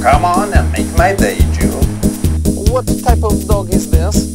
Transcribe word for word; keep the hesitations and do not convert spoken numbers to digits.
come on and make my day, Joe. What type of dog is this?